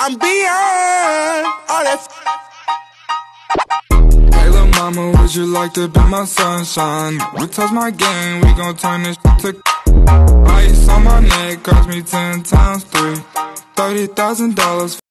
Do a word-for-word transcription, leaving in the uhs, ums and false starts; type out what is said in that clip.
I'm beyond all that. Hey lil' mama, would you like to be my sunshine? We touch my game, we gon' turn this shit to ice on my neck, cost me ten times three, thirty thousand dollars.